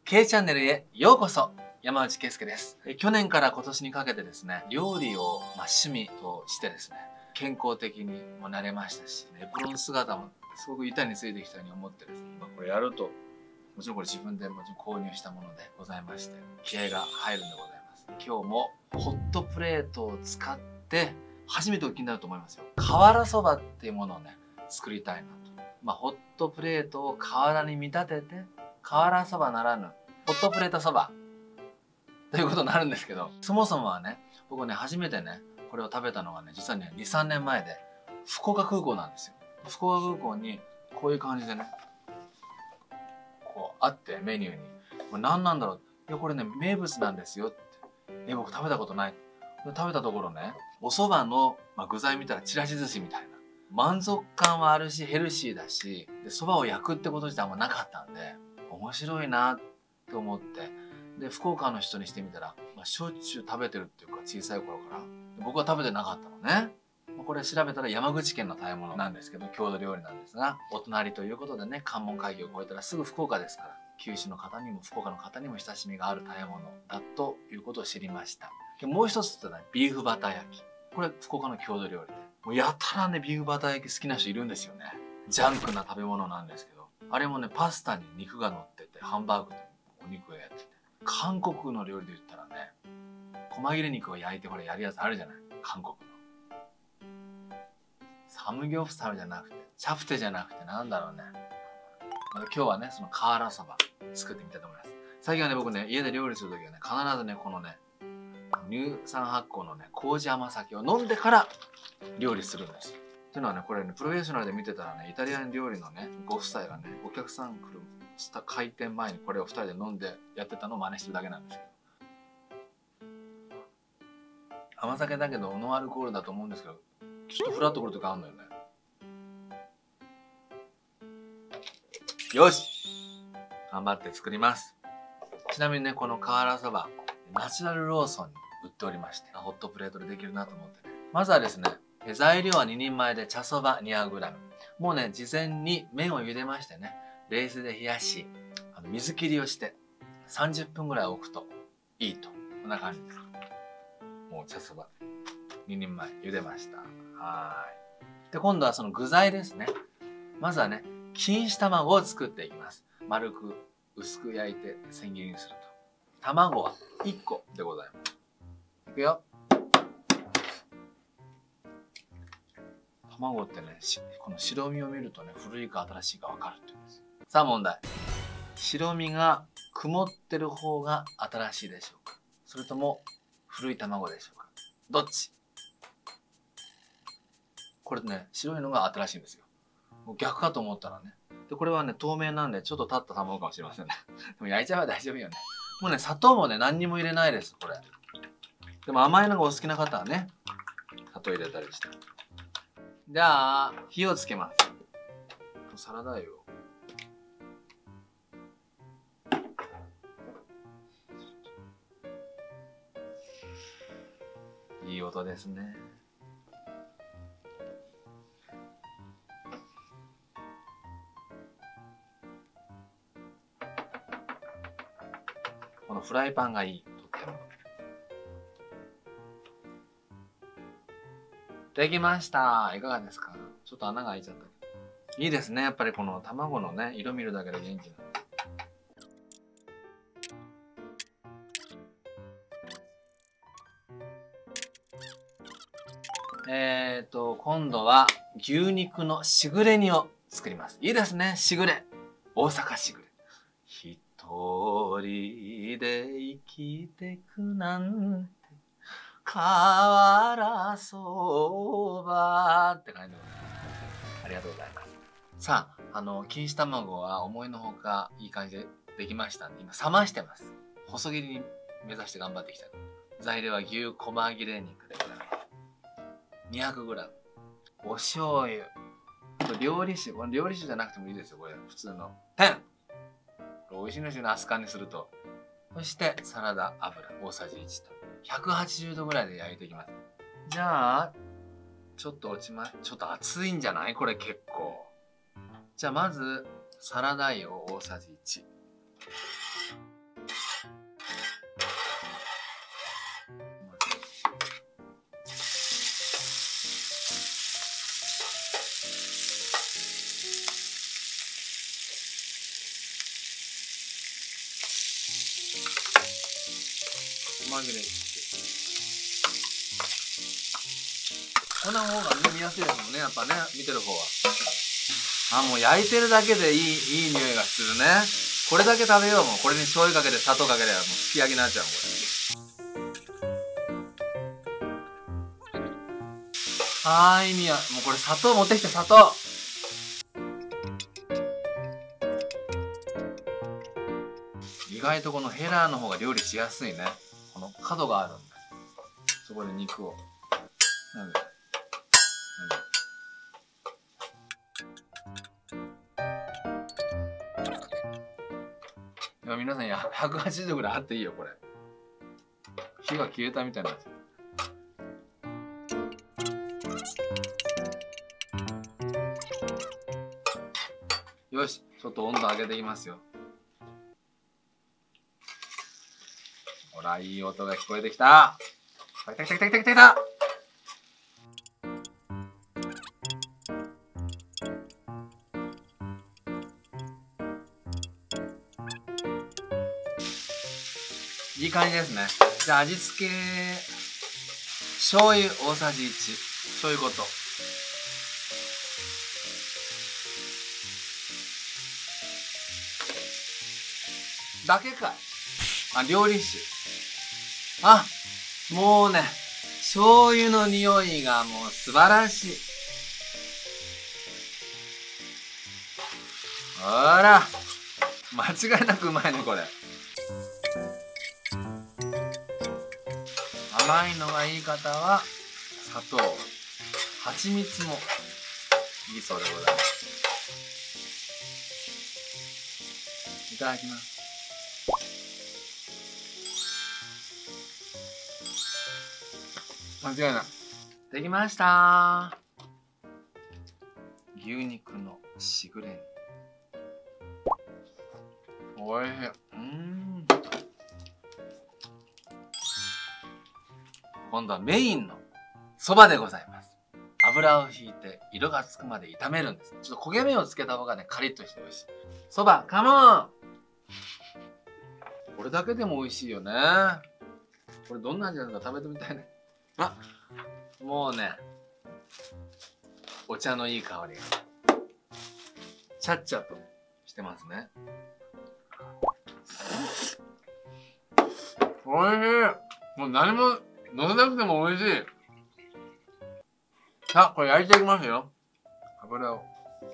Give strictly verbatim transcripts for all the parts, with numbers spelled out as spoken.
K チャンネルへようこそ。山内圭介です。去年から今年にかけてですね、料理をまあ趣味としてですね、健康的にもなれましたし、エプロン姿もすごく板についてきたように思ってですね、まあ、これやると、もちろんこれ自分でもちろん購入したものでございまして、気合が入るんでございます。今日もホットプレートを使って初めてお聞きになると思いますよ。瓦そばっていうものをね、作りたいなと。まあ、ホットプレートを瓦に見立てて、瓦そばならぬホットプレートそばということになるんですけど、そもそもはね、僕ね、初めてね、これを食べたのがね、実はね、に、さんねんまえで、福岡空港なんですよ。福岡空港に、こういう感じでね、こう、あって、メニューに。これ何なんだろう。いや、これね、名物なんですよって。え、僕食べたことない。食べたところね、お蕎麦の、まあ、具材見たらちらし寿司みたいな。満足感はあるし、ヘルシーだし、で、蕎麦を焼くってこと自体あんまなかったんで、面白いなって思って、で、福岡の人にしてみたら、まあ、しょっちゅう食べてるっていうか、小さい頃から。僕は食べてなかったのね。これ調べたら山口県の食べ物なんですけど、郷土料理なんですが、お隣ということでね、関門海峡を越えたらすぐ福岡ですから、九州の方にも福岡の方にも親しみがある食べ物だということを知りました。でもう一つってね、ビーフバター焼き。これ福岡の郷土料理で。もうやたらね、ビーフバター焼き好きな人いるんですよね。ジャンクな食べ物なんですけど、あれもね、パスタに肉が乗ってて、ハンバーグでお肉をやってて。韓国の料理で言ったらね、細切れ肉を焼いてこれやるやつあるじゃない、韓国の。サムギョプサルじゃなくて、チャプテじゃなくてなんだろうね。ま、今日はね、その瓦そば作ってみたいと思います。最近はね、僕ね、家で料理するときはね、必ずね、このね、乳酸発酵のね、麹甘酒を飲んでから料理するんですよ。っていうのはね、これね、プロフェッショナルで見てたらね、イタリアン料理のね、ご夫妻がね、お客さん来るした開店前にこれをふたりで飲んでやってたのを真似してるだけなんですけど。甘酒だけどノンアルコールだと思うんですけど、ちょっとフラッとくるとかあるのよね。よし、頑張って作ります。ちなみにね、この瓦そば、ナチュラルローソンに売っておりまして、ホットプレートでできるなと思ってね。まずはですね、材料はににんまえで茶そば にひゃくグラム。もうね、事前に麺を茹でましてね、冷水で冷やし、あの水切りをしてさんじゅっぷんぐらい置くといいと。こんな感じです。もう茶そばににんまえ茹でました。はーい。で、今度はその具材ですね。まずはね、錦糸卵を作っていきます。丸く薄く焼いて千切りにすると。卵はいっこでございます。いくよ。卵ってね、この白身を見るとね、古いか新しいか分かるって言うんですよ。さあ問題。白身が曇ってる方が新しいでしょうか、それとも古い卵でしょうか。どっち？これね、白いのが新しいんですよ。もう逆かと思ったらね。で、これはね、透明なんでちょっと立った卵かもしれませんね。でも焼いちゃえば大丈夫よね。もうね、砂糖もね、何にも入れないです、これ。でも甘いのがお好きな方はね、砂糖入れたりして。じゃあ、火をつけます。サラダ油を。いい音ですね。このフライパンがいい。とっても。できました。いかがですか？ちょっと穴が開いちゃったけど。いいですね。やっぱりこの卵のね、色見るだけで元気な。えーと、今度は牛肉のしぐれ煮を作ります。いいですね、しぐれ。大阪しぐれ。一人で生きてくなんて、瓦そばって感じでございます。ありがとうございます。さあ、あの、錦糸卵は思いのほかいい感じでできましたんで、今冷ましてます。細切りに目指して頑張っていきたい。材料は牛細切れ肉でございます。にひゃくグラム。お醤油。料理酒。これ料理酒じゃなくてもいいですよ。これ普通の。天。これ美味しいんですよね、アスカンにすると。そしてサラダ油大さじいちと。ひゃくはちじゅうどぐらいで焼いていきます。じゃあ、ちょっと落ちま、ちょっと熱いんじゃないこれ結構。じゃあまず、サラダ油大さじいち。 細切れこんな方がね見やすいですもんね、やっぱね、見てる方は。あ、もう焼いてるだけでいいいい匂いがするね。これだけ食べよう。もうこれに醤油かけて砂糖かければもうすき焼きになっちゃう。これあー、意味や。もうこれ砂糖持ってきて、砂糖。意外とこのヘラの方が料理しやすいね。この角があるんで、そこで肉をなんでいや皆さん、ひゃくはちじゅうどぐらいあっていいよ。これ火が消えたみたいになってる。よし、ちょっと温度上げていきますよ。ほら、いい音が聞こえてきた。来た来た来た来た来た来た。いい感じですね。じゃあ味付け、醤油大さじいち、醤油ごと。だけかい。あ、料理酒。あ、もうね、醤油の匂いがもう素晴らしい。ほら、間違いなくうまいね、これ。甘いのがいい方は砂糖、蜂蜜もいいそうでございます。いただきます。間違いない。できました。牛肉のしぐれ煮。おいしい。うん。今度はメインのそばでございます。油をひいて色がつくまで炒めるんです。ちょっと焦げ目をつけた方がね、カリッとして美味しい。そば、カモン。これだけでも美味しいよね。これどんな味なのか食べてみたいね。あ、もうね、お茶のいい香りがチャッチャとしてますね。おいしい。もう何も乗せなくても美味しい。さあ、これ焼いていきますよ。油を。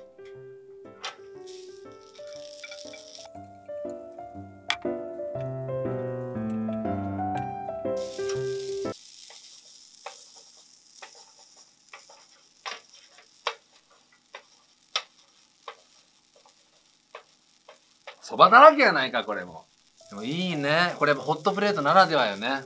そばだらけやないか、これも。でもいいね。これホットプレートならではよね。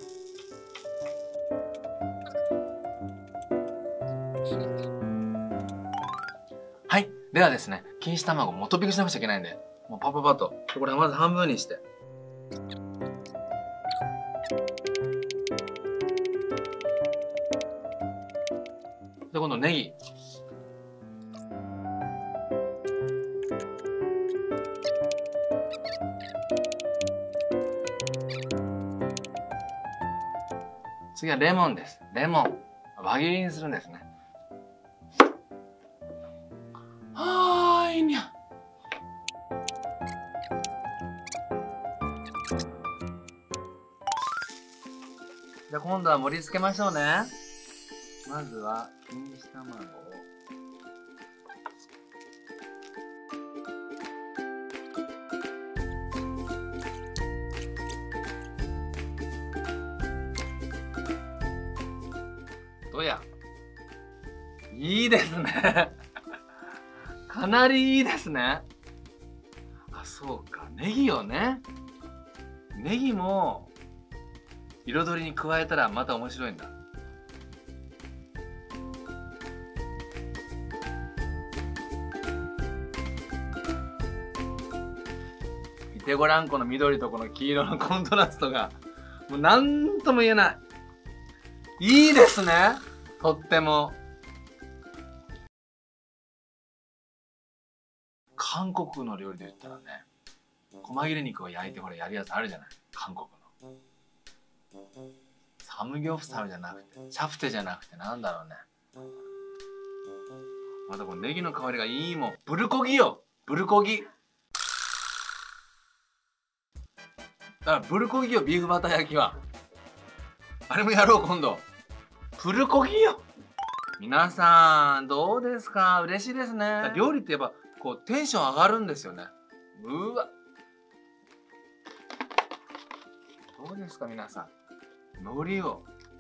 はい。ではですね、錦糸卵もトッピングしなくちゃいけないんで、もうパパパッと。これまず半分にして。で、今度ネギ。次はレモンです。レモン。輪切りにするんですね。はーい、にゃ。じゃあ今度は盛り付けましょうね。まずは錦糸卵を。どや。いいですね。かなりいいですね。あ、そうか。ネギをね。ネギも彩りに加えたらまた面白いんだ。見てごらん、この緑とこの黄色のコントラストが。もう何とも言えない。いいですね。とっても。韓国の料理で言ったらね、細切れ肉を焼いてこれやるやつあるじゃない。韓国の。 サムギョプサルじゃなくてチャプテじゃなくてなんだろうね。またこのネギの香りがいいもん。プルコギよ、プルコギ。だからプルコギよ、ビーフバター焼きは。あれもやろう今度。プルコギよ。皆さんどうですか？嬉しいですね。料理ってやっぱこうテンション上がるんですよね。うわ、どうですか皆さん。海苔を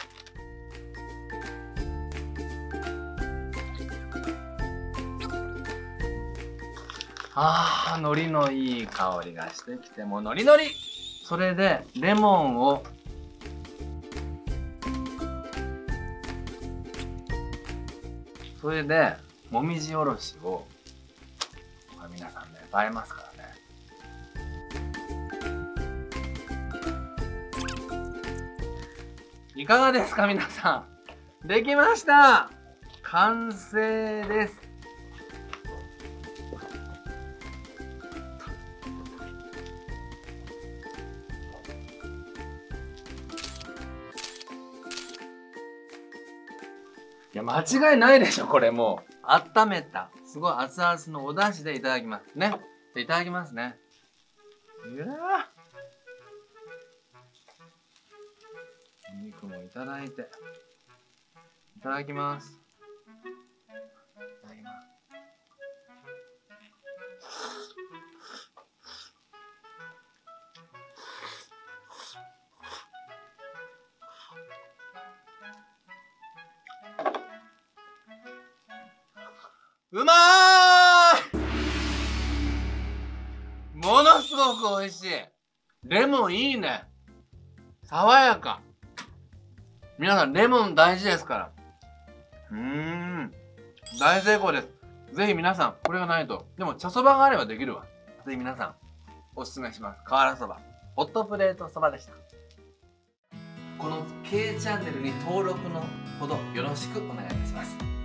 あー、海苔のいい香りがしてきて、もう海苔海苔。それでレモンをそれでもみじおろしを、これ皆さんね映えますからね。いかがですか皆さん。できました。完成です。いや間違いないでしょこれ。もう温めたすごい熱々のお出汁でいただきますね。いただきますね。いやお肉もいただいて、いただきます。いただきます。うまーい。ものすごく美味しい。レモンいいね。爽やか。皆さんレモン大事ですから。うーん、大成功です。ぜひ皆さんこれがないと。でも茶そばがあればできるわ。ぜひ皆さんおすすめします。瓦そば、ホットプレートそばでした。この K チャンネルに登録のほどよろしくお願いいたします。